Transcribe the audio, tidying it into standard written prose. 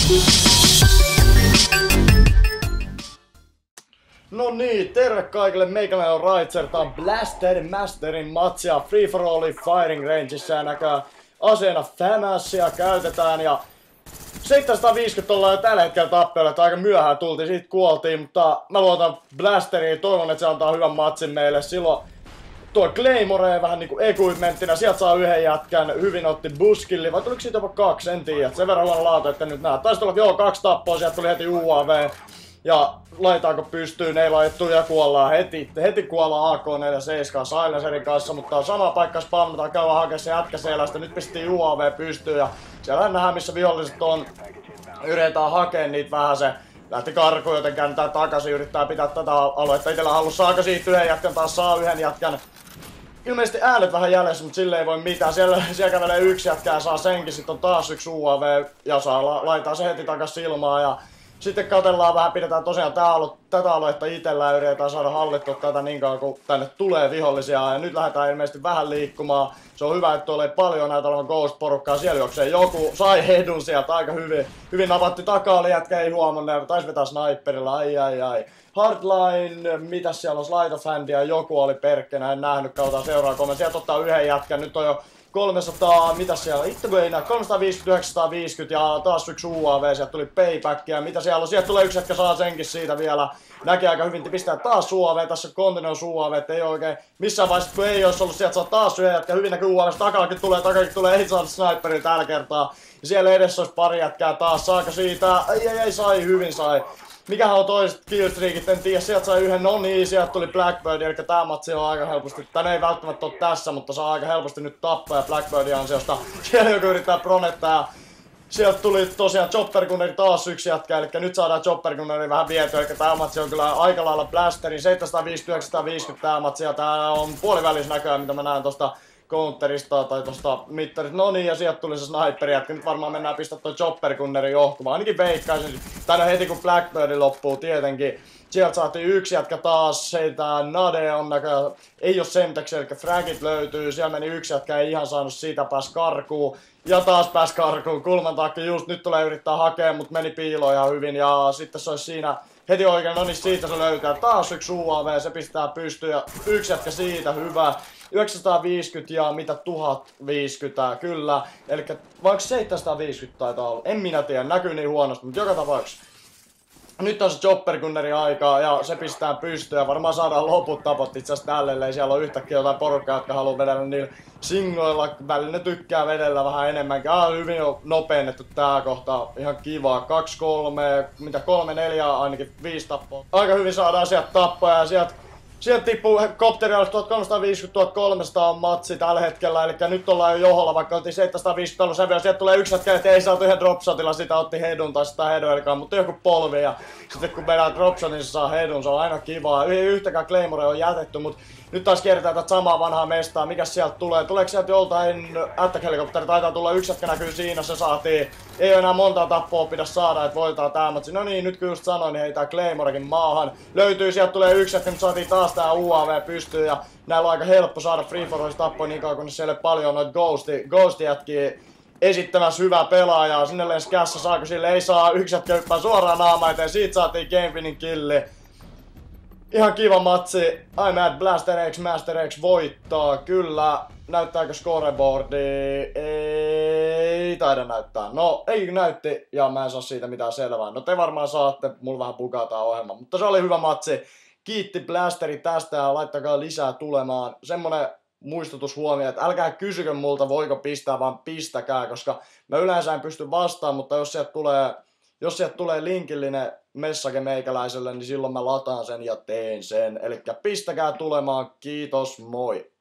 No niin, terve kaikille, meikäläinen on Raitser, tää on Blaster Masterin matsia Free for All Firing Rangeissa ja näkää aseena FAMASia käytetään ja 750 ollaan jo tällä hetkellä tappeilla, että aika myöhään tultiin, siitä kuoltiin, mutta mä luotan Blasteriin, toivon että se antaa hyvän matsin meille. Silloin tuo Claymore vähän niinku equipmenttinä, sieltä saa yhden jätkän, hyvin otti buskilli, vai tuliko siitä jopa 2, en tiedä, sen verran huono laatu, että nyt näet. Taisi tulla 2 tappoa, sieltä tuli heti UAV. Ja laitaanko pystyyn, ei laitettu ja kuollaan heti kuollaan AK-47 Silencerin kanssa, mutta sama paikka spammataan, käydään hakemaan se jätkä selästä, nyt pistettiin UAV pystyyn ja siellä nähdään missä viholliset on, yritetään hakea niitä vähän se. Lähti karkuun, joten kääntää takaisin, yrittää pitää tätä aluetta itsellä hallussa, saako siitä yhden jätkän, taas saa yhden jätkän. Ilmeisesti äänet vähän jäljessä, mutta sille ei voi mitään. Siellä kävelee yksi jätkä ja saa senkin, sitten on taas yksi UAV ja laittaa se heti takas ilmaan. Ja sitten katsellaan vähän, pidetään tosiaan tätä aluetta itsellä ja yritetään saada hallittua tätä niin kauan kun tänne tulee vihollisia. Ja nyt lähdetään ilmeisesti vähän liikkumaan. Se on hyvä, että tuolla ei paljon näitä olevan Ghost-porukkaa. Siellä juoksee joku, sai hedun sieltä aika hyvin napatti takaa, oli jätkä ei huomannut. Taisi vetää sniperilla, ai. Hardline, mitäs siellä on, Slide of Hand ja joku oli perkkenä, en nähnyt, kautta seuraa komen. Sieltä ottaa yhden jätkän, nyt on jo 300, mitäs siellä on, itse kun ei näe, 350, 950 ja taas yksi UAV, sieltä tuli paybackia, mitä siellä on, sieltä tulee yksi jätkä, saa senkin siitä vielä, näkee aika hyvin, pistää taas UAV, tässä on continuous UAV, että ei oikein missään vaiheessa, kun ei olisi ollut, sieltä saa taas yhden jätkä, hyvin näkyy UAV, takakin tulee, ei saada sniperia tällä kertaa, ja siellä edessä olisi pari jätkää taas, saako siitä, ei, sai, hyvin sai. Mikähän on toiset killstreakit, en tiedä, sieltä sai yhden, no niin, sieltä tuli Blackbird, eli tää matsi on aika helposti, tän ei välttämättä ole tässä, mutta saa aika helposti nyt tappaa ja Blackbirdin ansiosta, siellä joku yrittää pronettaa ja sieltä tuli tosiaan Chopper-Gunneri taas yksi jätkä, eli nyt saadaan Chopper-Gunneri vähän vietyä, eli tää matsi on kyllä aika lailla Blasterin, 750-950 tää matsi ja tää on puolivälis näköjään, mitä mä näen tosta counterista tai tosta mittarista. No niin, ja sieltä tuli se sniperi jätkä. Nyt varmaan mennään pistää toi Chopper-Gunnerin johkumaan. Ainakin veikkaisin. Tänne heti kun Blackbird loppuu tietenkin. Sieltä saatiin yksi jätkä taas. Seitä Nade on näköjään. Ei oo Semtex, eli fragit löytyy. Siellä meni yksi jätkä, ei ihan saanut siitä pääs karkuun. Ja taas pääs karkuun. Kulman takia just nyt tulee yrittää hakea, mutta meni piiloon ihan hyvin. Ja sitten se olisi siinä heti oikein, no niin siitä se löytää. Taas yksi UAV, se pistää pystyyn ja yksi jätkä siitä, hyvä. 950 ja mitä 1050, kyllä. Elikkä vaikka 750 taitaa olla, en minä tiedä, näkyy niin huonosti, mutta joka tapauksessa. Nyt on se Chopper-Gunneri aikaa ja se pistää pystyyn ja varmaan saadaan loput tapot itse asiassa tälle, ellei siellä on yhtäkkiä jotain porukkaa, jotka haluaa vedellä niillä singoilla. Välillä ne tykkää vedellä vähän enemmänkin. Hyvin on nopeennettu tää kohta, ihan kiva. 2-3, 3-4 ainakin 5 tappoa. Aika hyvin saadaan sieltä tappoja ja sieltä tippuu kopterilla 1350-1300 on matsi tällä hetkellä, eli nyt ollaan jo joholla, vaikka oltiin 750 ollut sen vielä. Sieltä tulee yksi hetki, että ei saatu yhden dropshotilla, sitä otti hedun tai sitä hedun, mutta joku polvi. Ja sitten kun vedään dropshotin, niin se saa hedun, se on aina kivaa. Yhtäkään Claymore on jätetty, mutta nyt taas kierretään tätä samaa vanhaa mestaa. Mikäs sieltä tulee? Tuleeko sieltä joltain attack-helikopteri? Taitaa tulla yksi jätkä näkyy siinä, se saatiin. Ei ole enää montaa tappoa pidä saada, että voitetaan tää matsi. No niin, nyt kun just sanoin, niin heitää Claymorekin maahan. Löytyy, sieltä tulee yksi jätkä, mutta saatiin taas tää UAV pystyyn. Ja näillä on aika helppo saada Free for All tappoja niin kauan, kun siellä ei paljon noita Ghost-jätkiä esittämässä hyvää pelaajaa. Sinne lensi kässä, saako sille? Ei saa, yksi jätkä hyppää suoraan naamaan eteen. Siitä saatiin game winning killi. Ihan kiva matsi. I'm at Blaster X, Master X voittaa. Kyllä. Näyttääkö scoreboardi? Ei taida näyttää. No, ei näytti ja mä en saa siitä mitään selvää. No te varmaan saatte, mulla vähän bugataan ohjelma. Mutta se oli hyvä matsi. Kiitti Blasteri tästä ja laittakaa lisää tulemaan. Semmonen muistutus huomioon, että älkää kysykö multa voiko pistää, vaan pistäkää, koska mä yleensä en pysty vastaamaan, mutta jos sieltä tulee linkillinen message meikäläiselle, niin silloin mä lataan sen ja teen sen. Elikkä pistäkää tulemaan, kiitos, moi!